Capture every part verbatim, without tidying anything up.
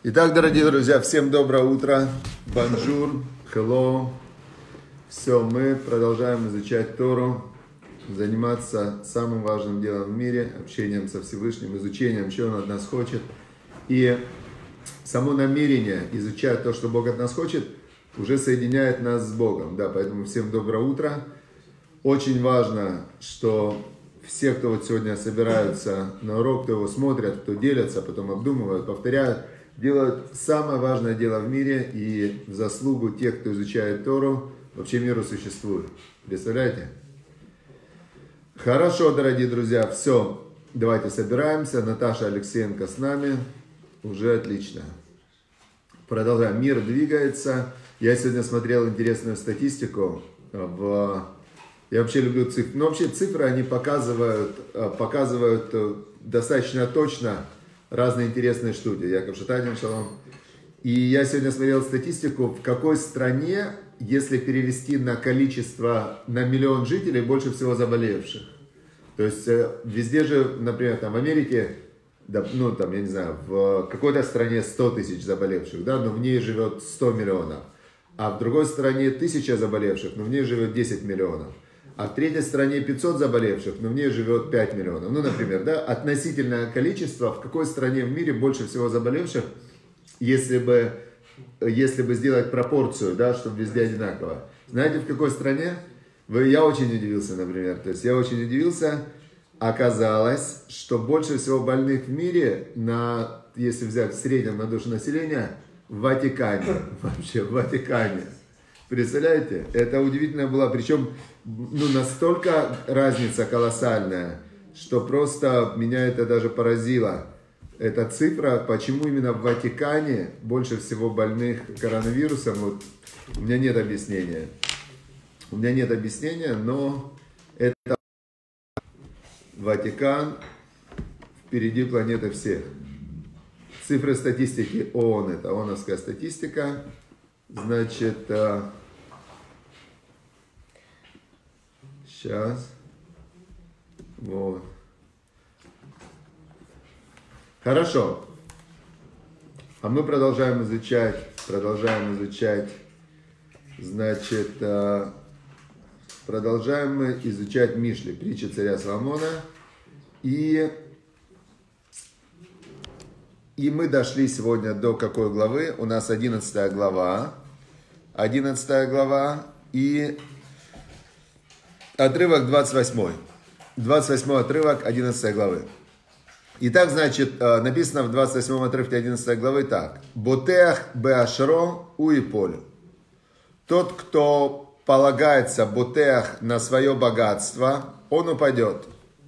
Итак, дорогие друзья, всем доброе утро. Бонжур, hello. Все, мы продолжаем изучать Тору, заниматься самым важным делом в мире, общением со Всевышним, изучением, что Он от нас хочет. И само намерение изучать то, что Бог от нас хочет, уже соединяет нас с Богом. Да, поэтому всем доброе утро. Очень важно, что все, кто вот сегодня собираются на урок, кто его смотрят, кто делятся, потом обдумывают, повторяют, делают самое важное дело в мире, и в заслугу тех, кто изучает Тору, вообще миру существует. Представляете? Хорошо, дорогие друзья, все, давайте собираемся. Наташа Алексеенко с нами, уже отлично. Продолжаем. Мир двигается. Я сегодня смотрел интересную статистику. В... Я вообще люблю цифры. Но вообще цифры, они показывают, показывают достаточно точно разные интересные штуки. Яков Шатанин, шалом. И я сегодня смотрел статистику, в какой стране, если перевести на количество, на миллион жителей, больше всего заболевших. То есть везде же, например, там в Америке, да, ну там, я не знаю, в какой-то стране сто тысяч заболевших, да, но в ней живет сто миллионов. А в другой стране тысяча заболевших, но в ней живет десять миллионов. А в третьей стране пятьсот заболевших, но в ней живет пять миллионов. Ну, например, да, относительное количество, в какой стране в мире больше всего заболевших, если бы, если бы сделать пропорцию, да, чтобы везде одинаково. Знаете, в какой стране? Вы, я очень удивился, например. То есть я очень удивился. Оказалось, что больше всего больных в мире, на, если взять в среднем на душу населения, в Ватикане. Вообще, в Ватикане. Представляете? Это удивительно было. Причем, ну, настолько разница колоссальная, что просто меня это даже поразило. Эта цифра, почему именно в Ватикане больше всего больных коронавирусом, вот, у меня нет объяснения. У меня нет объяснения, но это Ватикан впереди планеты всех. Цифры статистики ООН, это ООНовская статистика. Значит, сейчас, вот. Хорошо. А мы продолжаем изучать, продолжаем изучать, значит, продолжаем мы изучать Мишли, притчи царя Соломона. И, и мы дошли сегодня до какой главы? У нас одиннадцатая глава. одиннадцатая глава и отрывок двадцать восьмой. двадцать восьмой отрывок одиннадцатой главы. Итак, значит, написано в двадцать восьмом отрывке одиннадцатой главы так. Ботеах беашро уиполь. Тот, кто полагается ботеах на свое богатство, он упадет.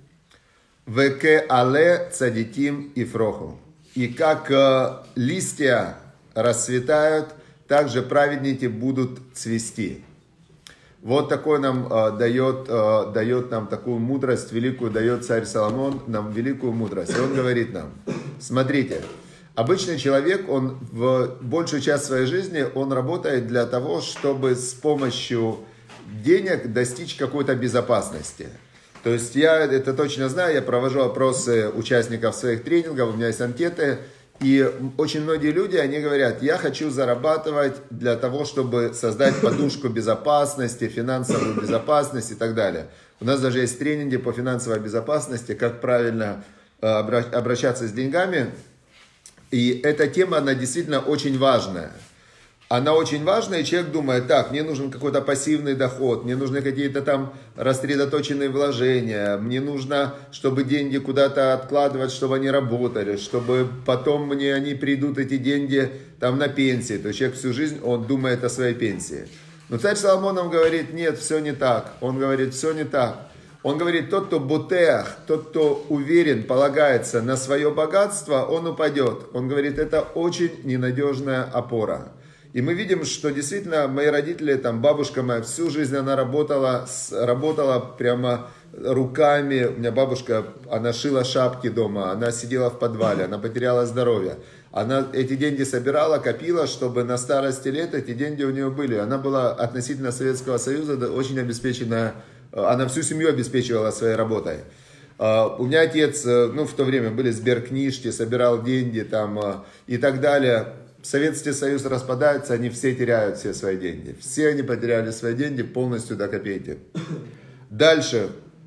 Веке але цадиким и фроху. И как листья расцветают, также праведники будут цвести. Вот такой нам э, дает, э, дает нам такую мудрость, великую дает царь Соломон, нам великую мудрость. И он говорит нам, смотрите, обычный человек, он в большую часть своей жизни, он работает для того, чтобы с помощью денег достичь какой-то безопасности. То есть я это точно знаю, я провожу опросы участников своих тренингов, у меня есть анкеты. И очень многие люди, они говорят, я хочу зарабатывать для того, чтобы создать подушку безопасности, финансовую безопасность и так далее. У нас даже есть тренинги по финансовой безопасности, как правильно обращаться с деньгами. И эта тема, она действительно очень важная. Она очень важная, и человек думает, так, мне нужен какой-то пассивный доход, мне нужны какие-то там рассредоточенные вложения, мне нужно, чтобы деньги куда-то откладывать, чтобы они работали, чтобы потом мне они придут, эти деньги, там на пенсии. То есть человек всю жизнь, он думает о своей пенсии. Но царь Соломон нам говорит, нет, все не так. Он говорит, все не так. Он говорит, тот, кто ботеах, тот, кто уверен, полагается на свое богатство, он упадет. Он говорит, это очень ненадежная опора. И мы видим, что действительно мои родители, там бабушка моя, всю жизнь она работала, работала прямо руками. У меня бабушка, она шила шапки дома, она сидела в подвале, она потеряла здоровье. Она эти деньги собирала, копила, чтобы на старости лет эти деньги у нее были. Она была относительно Советского Союза очень обеспеченная, она всю семью обеспечивала своей работой. У меня отец, ну, в то время были сберкнижки, собирал деньги там и так далее. Советский Союз распадается, они все теряют все свои деньги. Все они потеряли свои деньги полностью до копейки. Дальше.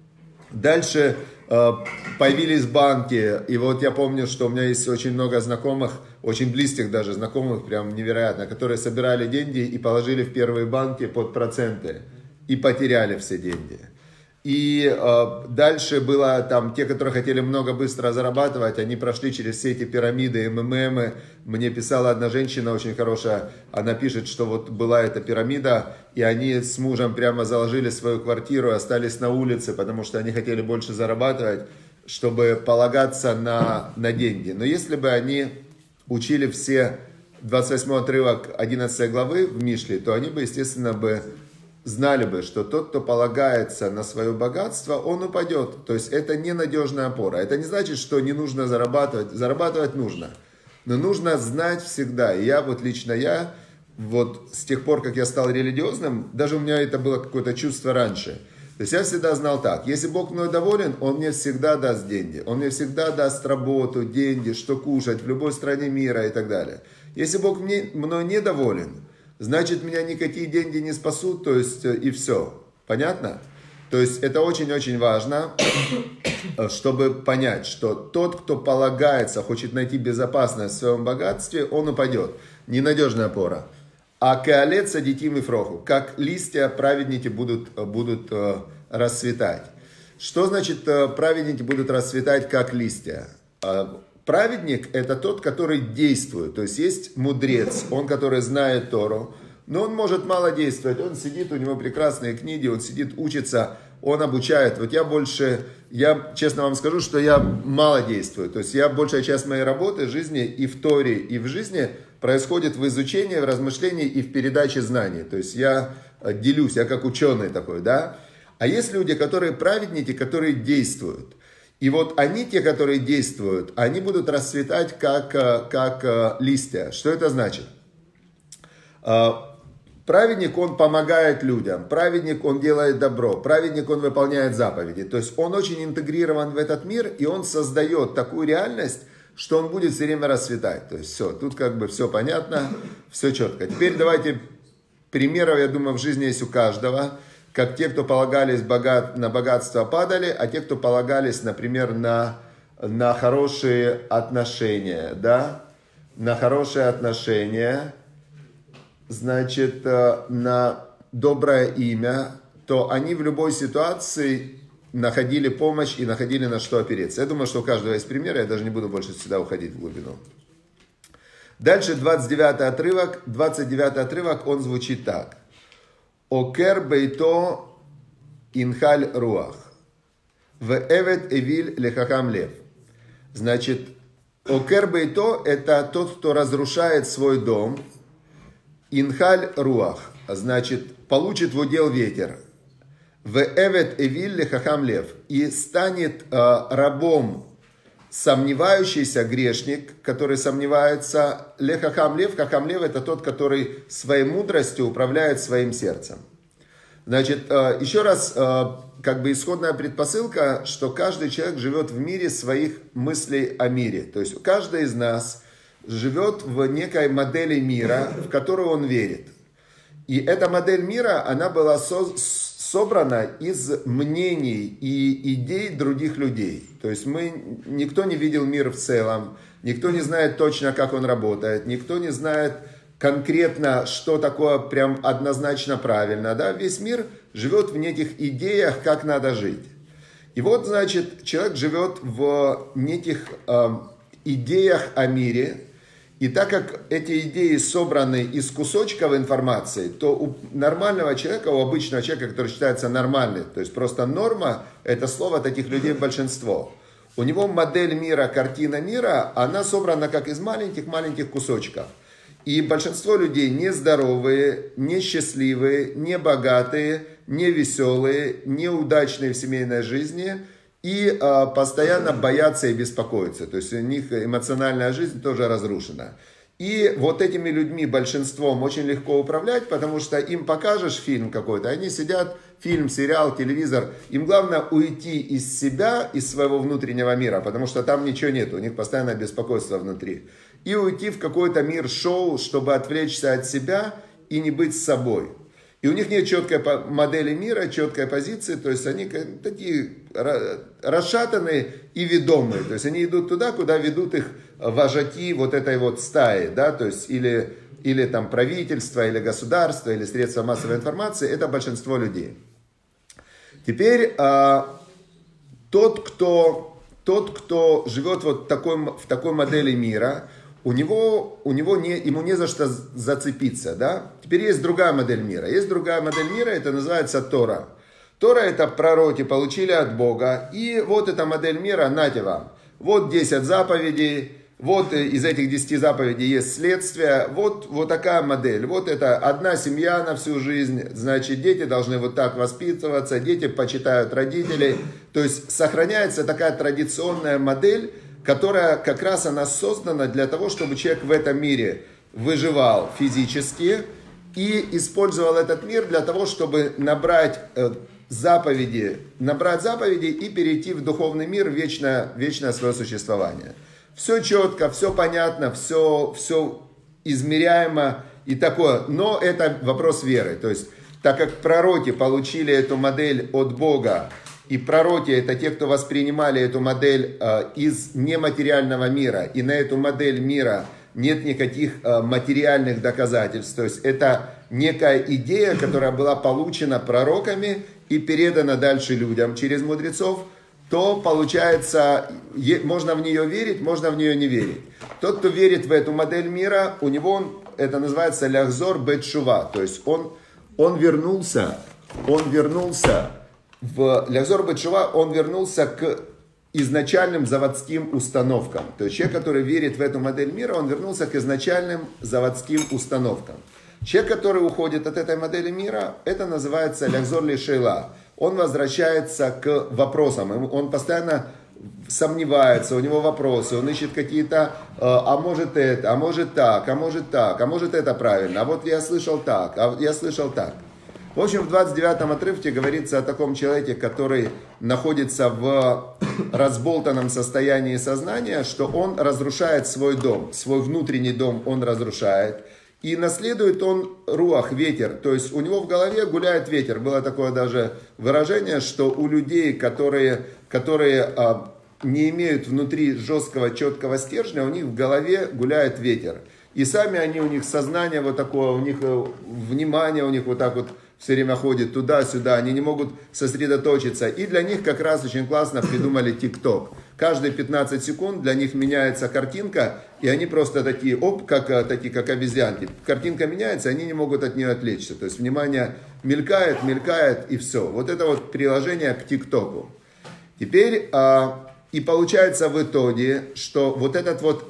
Дальше появились банки. И вот я помню, что у меня есть очень много знакомых, очень близких даже знакомых, прям невероятно, которые собирали деньги и положили в первые банки под проценты. И потеряли все деньги. И э, дальше было там, те, которые хотели много быстро зарабатывать, они прошли через все эти пирамиды, эм эм эм. Мне писала одна женщина очень хорошая, она пишет, что вот была эта пирамида, и они с мужем прямо заложили свою квартиру, остались на улице, потому что они хотели больше зарабатывать, чтобы полагаться на, на деньги. Но если бы они учили все двадцать восьмой отрывок одиннадцатой главы в Мишле, то они бы, естественно, бы... знали бы, что тот, кто полагается на свое богатство, он упадет. То есть это ненадежная опора. Это не значит, что не нужно зарабатывать. Зарабатывать нужно. Но нужно знать всегда. И я, вот лично я, вот с тех пор, как я стал религиозным, даже у меня это было какое-то чувство раньше. То есть я всегда знал так. Если Бог мной доволен, Он мне всегда даст деньги. Он мне всегда даст работу, деньги, что кушать в любой стране мира и так далее. Если Бог мне, мной недоволен, значит, меня никакие деньги не спасут, то есть, и все. Понятно? То есть, это очень-очень важно, чтобы понять, что тот, кто полагается, хочет найти безопасность в своем богатстве, он упадет. Ненадежная опора. А кеалет садитим и фроху. Как листья праведники будут, будут э, расцветать. Что значит э, праведники будут расцветать как листья? Э, Праведник – это тот, который действует. То есть, есть мудрец, он, который знает Тору, но он может мало действовать. Он сидит, у него прекрасные книги, он сидит, учится, он обучает. Вот я больше, я честно вам скажу, что я мало действую. То есть, я большая часть моей работы, жизни и в Торе, и в жизни происходит в изучении, в размышлении и в передаче знаний. То есть, я делюсь, я как ученый такой, да. А есть люди, которые праведники, которые действуют. И вот они, те, которые действуют, они будут расцветать как, как листья. Что это значит? Праведник, он помогает людям. Праведник, он делает добро. Праведник, он выполняет заповеди. То есть он очень интегрирован в этот мир, и он создает такую реальность, что он будет все время расцветать. То есть все, тут как бы все понятно, все четко. Теперь давайте примеров, я думаю, в жизни есть у каждого. Как те, кто полагались богат, на богатство, падали, а те, кто полагались, например, на, на хорошие отношения, да, на хорошие отношения, значит, на доброе имя, то они в любой ситуации находили помощь и находили на что опереться. Я думаю, что у каждого есть примеры, я даже не буду больше сюда уходить в глубину. Дальше двадцать девятый отрывок, двадцать девятый отрывок, он звучит так. Окер бейто инхаль руах. В эвет эвиль лехахам лев. Значит, окер бейто это тот, кто разрушает свой дом. Инхаль руах. Значит, получит в удел ветер. В эвет эвиль лехахам лев. И станет э, рабом сомневающийся грешник, который сомневается, лехахам лев, хахам лев это тот, который своей мудростью управляет своим сердцем. Значит, еще раз, как бы исходная предпосылка, что каждый человек живет в мире своих мыслей о мире. То есть каждый из нас живет в некой модели мира, в которую он верит. И эта модель мира, она была со- собрана из мнений и идей других людей. То есть мы, никто не видел мир в целом, никто не знает точно, как он работает, никто не знает конкретно, что такое прям однозначно правильно. Да? Весь мир живет в неких идеях, как надо жить. И вот, значит, человек живет в неких э, идеях о мире. И так как эти идеи собраны из кусочков информации, то у нормального человека, у обычного человека, который считается нормальным, то есть просто норма, это слово таких людей большинство. У него модель мира, картина мира, она собрана как из маленьких-маленьких кусочков. И большинство людей нездоровые, несчастливые, небогатые, невеселые, неудачные в семейной жизни и э, постоянно боятся и беспокоятся. То есть у них эмоциональная жизнь тоже разрушена. И вот этими людьми, большинством, очень легко управлять, потому что им покажешь фильм какой-то, они сидят, фильм, сериал, телевизор, им главное уйти из себя, из своего внутреннего мира, потому что там ничего нет, у них постоянное беспокойство внутри. И уйти в какой-то мир шоу, чтобы отвлечься от себя и не быть с собой. И у них нет четкой модели мира, четкой позиции, то есть они такие расшатанные и ведомые. То есть они идут туда, куда ведут их вожаки вот этой вот стаи, да, то есть или, или там правительство, или государство, или средства массовой информации, это большинство людей. Теперь а, тот, кто, тот, кто живет вот в такой, в такой модели мира, у него, у него не, ему не за что зацепиться, да. Теперь есть другая модель мира. Есть другая модель мира, это называется Тора. Тора это пророки получили от Бога. И вот эта модель мира, нате вам. Вот десять заповедей, вот из этих десяти заповедей есть следствие. Вот, вот такая модель. Вот это одна семья на всю жизнь. Значит, дети должны вот так воспитываться, дети почитают родителей. То есть сохраняется такая традиционная модель, которая как раз она создана для того, чтобы человек в этом мире выживал физически и использовал этот мир для того, чтобы набрать заповеди, набрать заповеди и перейти в духовный мир, в вечное, вечное свое существование. Все четко, все понятно, все, все измеряемо и такое, но это вопрос веры. То есть, так как пророки получили эту модель от Бога, и пророки это те, кто воспринимали эту модель э, из нематериального мира, и на эту модель мира нет никаких э, материальных доказательств. То есть это некая идея, которая была получена пророками и передана дальше людям через мудрецов, то получается, е, можно в нее верить, можно в нее не верить. Тот, кто верит в эту модель мира, у него это называется ляхзор бет шува, то есть он, он вернулся, он вернулся. В ляхзор бет шува он вернулся к изначальным заводским установкам. То есть человек, который верит в эту модель мира, он вернулся к изначальным заводским установкам. Человек, который уходит от этой модели мира, это называется ляхзор лишейла. Он возвращается к вопросам, он постоянно сомневается, у него вопросы, он ищет какие-то, а может это, а может так, а может так, а может это правильно, а вот я слышал так, а я слышал так. В общем, в двадцать девятом отрывке говорится о таком человеке, который находится в разболтанном состоянии сознания, что он разрушает свой дом, свой внутренний дом он разрушает. И наследует он руах, ветер, то есть у него в голове гуляет ветер. Было такое даже выражение, что у людей, которые, которые а, не имеют внутри жесткого, четкого стержня, у них в голове гуляет ветер. И сами они, у них сознание вот такое, у них внимание, у них вот так вот все время ходит туда-сюда, они не могут сосредоточиться. И для них как раз очень классно придумали ТикТок. Каждые пятнадцать секунд для них меняется картинка, и они просто такие, оп, как, такие, как обезьянки. Картинка меняется, они не могут от нее отвлечься. То есть внимание мелькает, мелькает, и все. Вот это вот приложение к ТикТоку. Теперь, а, и получается в итоге, что вот этот вот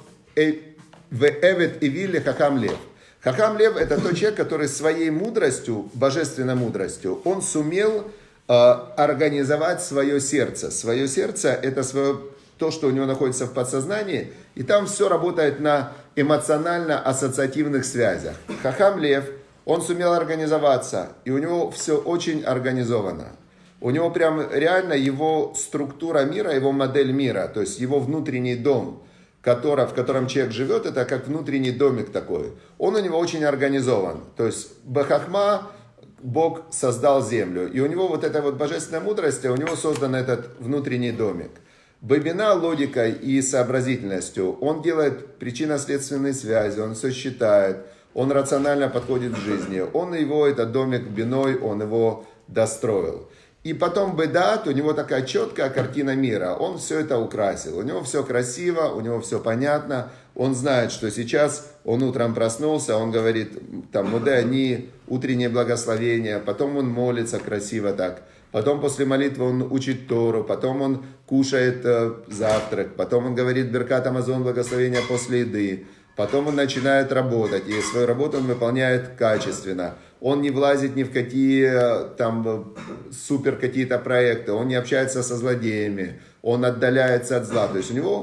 в эвет и вилли хахам лев. Хахам лев это тот человек, который своей мудростью, божественной мудростью, он сумел э, организовать свое сердце. Свое сердце это свое, то, что у него находится в подсознании, и там все работает на эмоционально-ассоциативных связях. Хахам лев, он сумел организоваться, и у него все очень организовано. У него прям реально его структура мира, его модель мира, то есть его внутренний дом, который, в котором человек живет, это как внутренний домик такой. Он у него очень организован. То есть Бахахма, Бог создал землю. И у него вот эта вот божественная мудрость, у него создан этот внутренний домик. Бабина логикой и сообразительностью. Он делает причинно-следственные связи, он все считает, он рационально подходит к жизни. Он его, этот домик биной, он его достроил. И потом бедат, у него такая четкая картина мира. Он все это украсил. У него все красиво, у него все понятно. Он знает, что сейчас он утром проснулся, он говорит, там, муде они, утреннее благословение. Потом он молится красиво так. Потом после молитвы он учит Тору. Потом он кушает э, завтрак. Потом он говорит беркат амазон, благословение после еды. Потом он начинает работать. И свою работу он выполняет качественно. Он не влазит ни в какие там супер какие-то проекты, он не общается со злодеями, он отдаляется от зла. То есть у него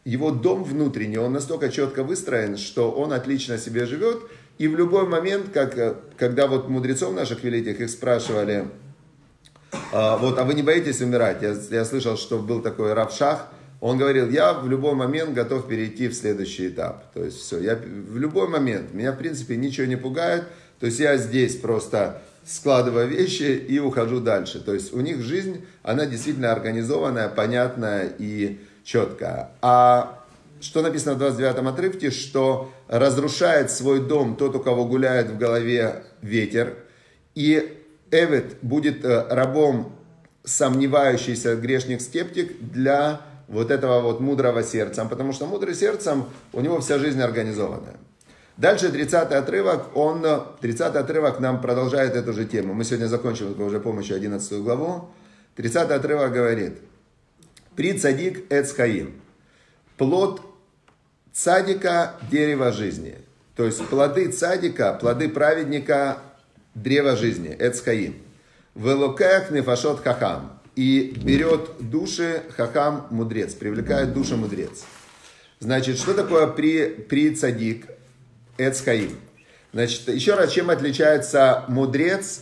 его дом внутренний, он настолько четко выстроен, что он отлично себе живет. И в любой момент, как, когда вот мудрецов наших великих их спрашивали, а, вот, а вы не боитесь умирать? Я, я слышал, что был такой Рав Шах, он говорил, я в любой момент готов перейти в следующий этап. То есть все, я в любой момент, меня в принципе ничего не пугает, то есть я здесь просто складываю вещи и ухожу дальше. То есть у них жизнь, она действительно организованная, понятная и четкая. А что написано в двадцать девятом отрывке, что разрушает свой дом тот, у кого гуляет в голове ветер, и Эвет будет рабом сомневающийся грешник-скептик для вот этого вот мудрого сердцем, потому что мудрый сердцем, у него вся жизнь организованная. Дальше тридцатый отрывок, он, тридцатый отрывок нам продолжает эту же тему. Мы сегодня закончим с Божьей помощью одиннадцатую главу. тридцатый отрывок говорит, «При цадик эц хаим». Плод цадика – дерево жизни. То есть плоды цадика, плоды праведника – древо жизни, эц хаим. «Велокех нефашот хахам». И берет души хахам мудрец, привлекает душу мудрец. Значит, что такое при, при цадик эц хаим? Значит, еще раз, чем отличается мудрец,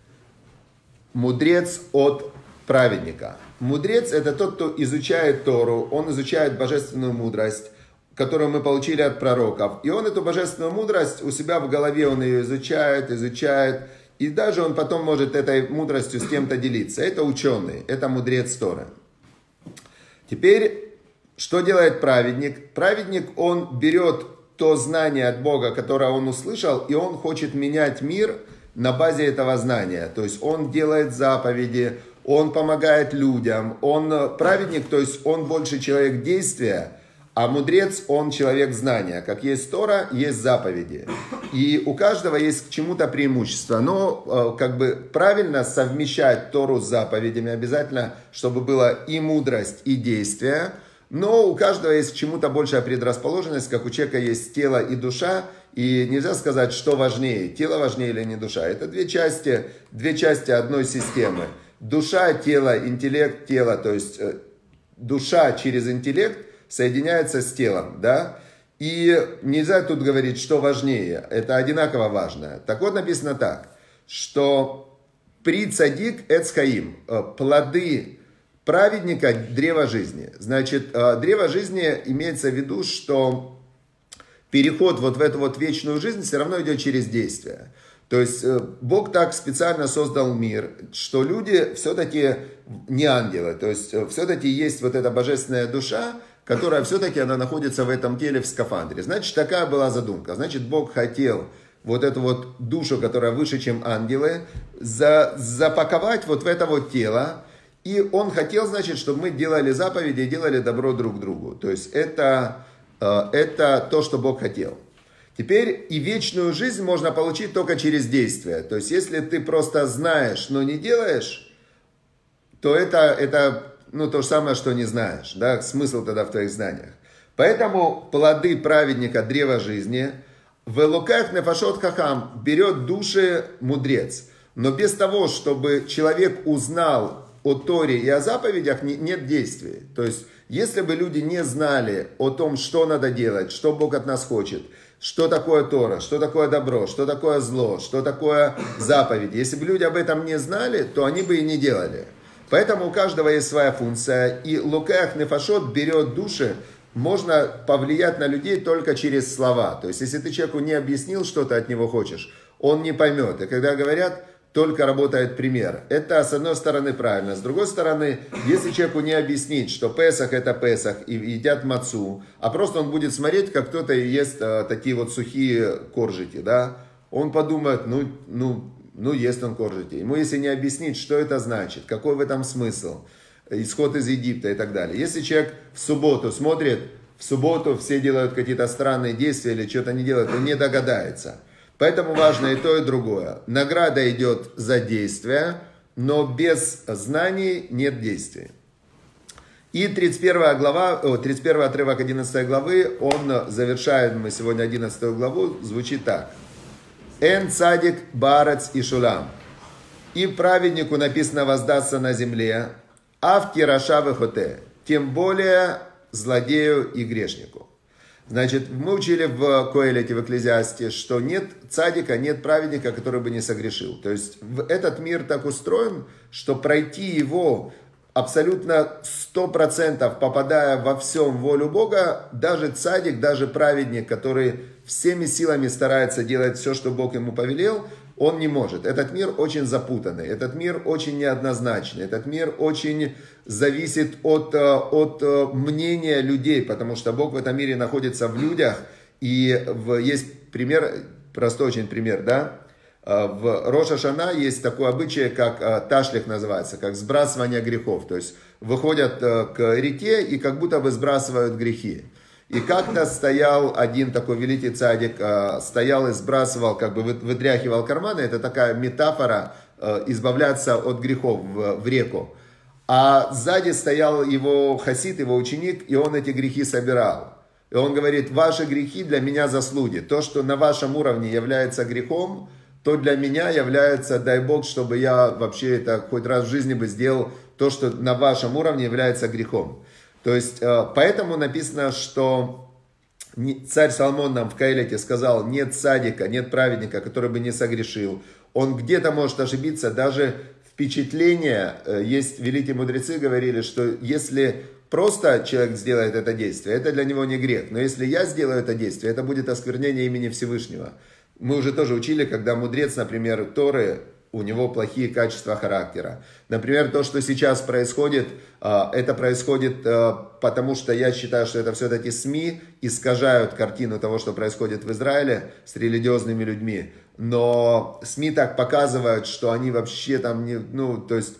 мудрец от праведника? Мудрец – это тот, кто изучает Тору, он изучает божественную мудрость, которую мы получили от пророков. И он эту божественную мудрость у себя в голове, он ее изучает, изучает. И даже он потом может этой мудростью с кем-то делиться. Это ученый, это мудрец Торы. Теперь, что делает праведник? Праведник, он берет то знание от Бога, которое он услышал, и он хочет менять мир на базе этого знания. То есть он делает заповеди, он помогает людям, он праведник, то есть он больше человек действия, а мудрец, он человек знания. Как есть Тора, есть заповеди. И у каждого есть к чему-то преимущество. Но как бы правильно совмещать Тору с заповедями. Обязательно, чтобы была и мудрость, и действие. Но у каждого есть к чему-то большая предрасположенность. Как у человека есть тело и душа. И нельзя сказать, что важнее. Тело важнее или не душа. Это две части, две части одной системы. Душа, тело, интеллект, тело. То есть душа через интеллект соединяется с телом, да, и нельзя тут говорить, что важнее, это одинаково важно. Так вот написано так, что при цадик эц хаим, плоды праведника древо жизни. Значит, древо жизни имеется в виду, что переход вот в эту вот вечную жизнь все равно идет через действие. То есть Бог так специально создал мир, что люди все-таки не ангелы, то есть все-таки есть вот эта божественная душа, которая все-таки она находится в этом теле в скафандре. Значит, такая была задумка. Значит, Бог хотел вот эту вот душу, которая выше, чем ангелы, за, запаковать вот в это вот тело. И Он хотел, значит, чтобы мы делали заповеди и делали добро друг другу. То есть это, это то, что Бог хотел. Теперь и вечную жизнь можно получить только через действие. То есть если ты просто знаешь, но не делаешь, то это... это ну, то же самое, что не знаешь, да, смысл тогда в твоих знаниях. Поэтому плоды праведника, древа жизни, в элоках нефашот хахам, берет души мудрец. Но без того, чтобы человек узнал о Торе и о заповедях, нет действий. То есть, если бы люди не знали о том, что надо делать, что Бог от нас хочет, что такое Тора, что такое добро, что такое зло, что такое заповеди, если бы люди об этом не знали, то они бы и не делали. Поэтому у каждого есть своя функция, и лукеах нефашот берет души, можно повлиять на людей только через слова. То есть, если ты человеку не объяснил, что ты от него хочешь, он не поймет. И когда говорят, только работает пример. Это, с одной стороны, правильно. С другой стороны, если человеку не объяснить, что Песах это Песах, и едят мацу, а просто он будет смотреть, как кто-то ест а, такие вот сухие коржики, да, он подумает, ну, ну, Ну, ест он коржики. Ему если не объяснить, что это значит, какой в этом смысл, исход из Египта и так далее. Если человек в субботу смотрит, в субботу все делают какие-то странные действия или что-то не делают, он не догадается. Поэтому важно и то, и другое. Награда идет за действие, но без знаний нет действий. И тридцать первая глава, о, тридцать первый отрывок одиннадцатой главы, он завершает, мы сегодня одиннадцатую главу, звучит так. Эн цадик барец и шулам. И праведнику написано воздастся на земле, а в тираша выхоте. Тем более злодею и грешнику. Значит, мы учили в Коэлете, в Экклезиасте, что нет цадика, нет праведника, который бы не согрешил. То есть этот мир так устроен, что пройти его абсолютно сто процентов попадая во всем волю Бога, даже цадик, даже праведник, который всеми силами старается делать все, что Бог ему повелел, он не может. Этот мир очень запутанный, этот мир очень неоднозначный, этот мир очень зависит от, от мнения людей, потому что Бог в этом мире находится в людях. И в, есть пример, простой очень пример, да? В Рош ха-Шана есть такой обычай, как ташлих называется, как сбрасывание грехов. То есть выходят к реке и как будто бы сбрасывают грехи. И как-то стоял один такой великий цадик, стоял и сбрасывал, как бы вытряхивал карманы. Это такая метафора избавляться от грехов в, в реку. А сзади стоял его хасид, его ученик, и он эти грехи собирал. И он говорит: ваши грехи для меня заслуги. То, что на вашем уровне является грехом, то для меня является, дай Бог, чтобы я вообще это хоть раз в жизни бы сделал, то, что на вашем уровне является грехом. То есть, поэтому написано, что царь Соломон нам в Коэлете сказал: нет цадика, нет праведника, который бы не согрешил. Он где-то может ошибиться, даже впечатление, есть великие мудрецы говорили, что если просто человек сделает это действие, это для него не грех. Но если я сделаю это действие, это будет осквернение имени Всевышнего. Мы уже тоже учили, когда мудрец, например, Торы, у него плохие качества характера. Например, то, что сейчас происходит, это происходит потому, что я считаю, что это все-таки СМИ искажают картину того, что происходит в Израиле с религиозными людьми. Но СМИ так показывают, что они вообще там не... Ну, то есть,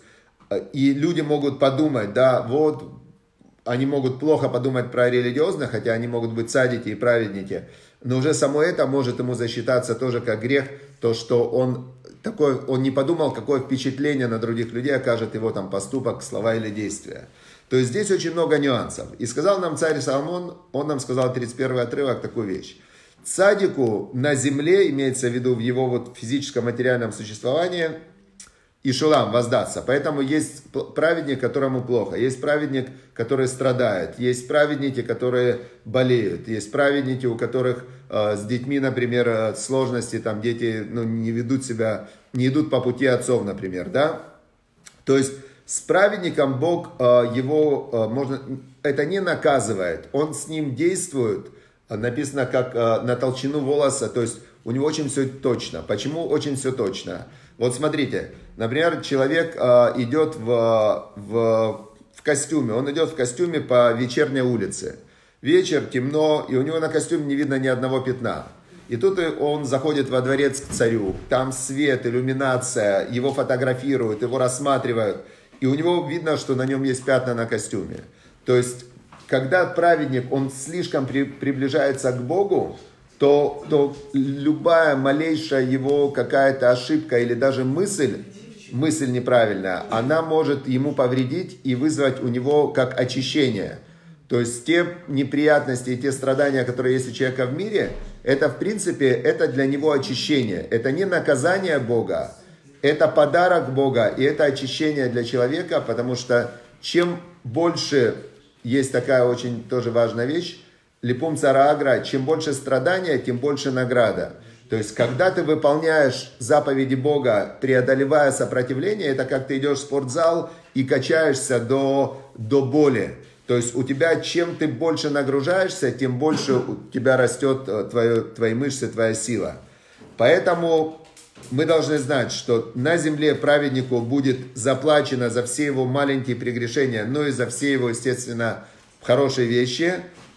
и люди могут подумать, да, вот, они могут плохо подумать про религиозных, хотя они могут быть цадики и праведники. Но уже само это может ему засчитаться тоже как грех, то, что он... Такой, он не подумал, какое впечатление на других людей окажет его там поступок, слова или действия. То есть здесь очень много нюансов. И сказал нам царь Соломон, он нам сказал, тридцать первый отрывок, такую вещь. Цадику на земле, имеется в виду в его вот физическом материальном существовании, и шулам воздастся. Поэтому есть праведник, которому плохо, есть праведник, который страдает, есть праведники, которые болеют, есть праведники, у которых э, с детьми, например, э, сложности, там дети ну, не ведут себя, не идут по пути отцов, например, да. То есть с праведником Бог э, его, э, можно, это не наказывает, он с ним действует, написано как э, на толщину волоса, то есть у него очень все точно. Почему очень все точно? Вот смотрите, например, человек э, идет в, в, в костюме, он идет в костюме по вечерней улице. Вечер, темно, и у него на костюме не видно ни одного пятна. И тут он заходит во дворец к царю, там свет, иллюминация, его фотографируют, его рассматривают, и у него видно, что на нем есть пятна на костюме. То есть, когда праведник, он слишком при, приближается к Богу, То, то любая малейшая его какая-то ошибка или даже мысль, мысль неправильная, она может ему повредить и вызвать у него как очищение. То есть те неприятности и те страдания, которые есть у человека в мире, это в принципе, это для него очищение. Это не наказание Бога, это подарок Бога и это очищение для человека, потому что чем больше, есть такая очень тоже важная вещь, Липум цара агра, чем больше страдания, тем больше награда. То есть, когда ты выполняешь заповеди Бога, преодолевая сопротивление, это как ты идешь в спортзал и качаешься до, до боли. То есть, у тебя, чем ты больше нагружаешься, тем больше у тебя растет твое, твои мышцы, твоя сила. Поэтому мы должны знать, что на земле праведнику будет заплачено за все его маленькие прегрешения, но и за все его, естественно, хорошие вещи.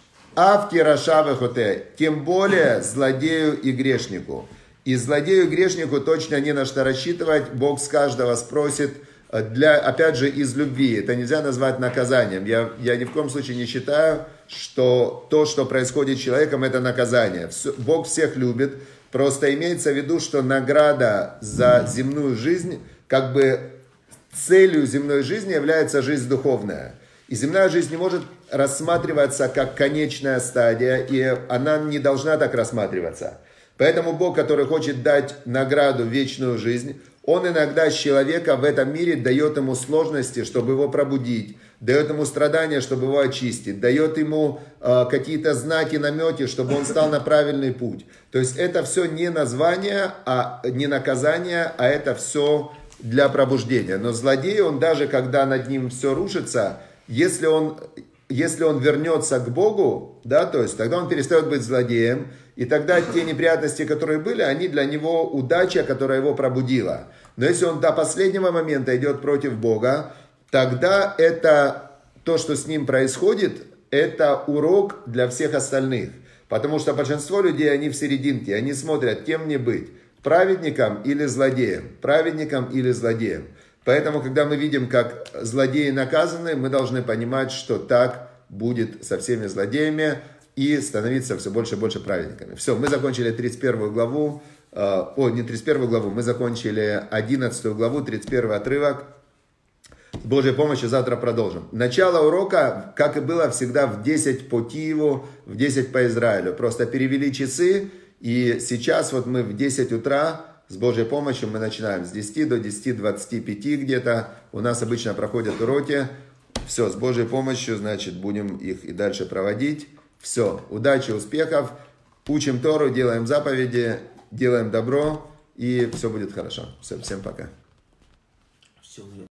Авти рашавы хоте, тем более злодею и грешнику. И злодею и грешнику точно не на что рассчитывать. Бог с каждого спросит, для, опять же, из любви. Это нельзя назвать наказанием. Я, я ни в коем случае не считаю, что то, что происходит с человеком, это наказание. Все, Бог всех любит. Просто имеется в виду, что награда за земную жизнь, как бы целью земной жизни является жизнь духовная. И земная жизнь не может рассматриваться как конечная стадия, и она не должна так рассматриваться. Поэтому Бог, который хочет дать награду, вечную жизнь, Он иногда с человека в этом мире дает ему сложности, чтобы его пробудить, дает ему страдания, чтобы его очистить, дает ему э, какие-то знаки, намети, чтобы он стал на правильный путь. То есть это все не название, а не наказание, а это все для пробуждения. Но злодей, он даже когда над ним все рушится, если он, если он вернется к Богу, да, то есть тогда он перестает быть злодеем, и тогда те неприятности, которые были, они для него удача, которая его пробудила. Но если он до последнего момента идет против Бога, тогда это то, что с ним происходит, это урок для всех остальных. Потому что большинство людей, они в серединке, они смотрят, кем мне быть, праведником или злодеем, праведником или злодеем. Поэтому, когда мы видим, как злодеи наказаны, мы должны понимать, что так будет со всеми злодеями и становиться все больше и больше праведниками. Все, мы закончили тридцать первую главу, э, о, не тридцать первую главу, мы закончили одиннадцатую главу, тридцать первый отрывок. С Божьей помощью завтра продолжим. Начало урока, как и было всегда, в десять по Киеву, в десять по Израилю. Просто перевели часы, и сейчас вот мы в десять утра, с Божьей помощью мы начинаем с десяти до десяти двадцати пяти где-то. У нас обычно проходят уроки. Все, с Божьей помощью, значит, будем их и дальше проводить. Все, удачи, успехов. Учим Тору, делаем заповеди, делаем добро, и все будет хорошо. Все, всем пока.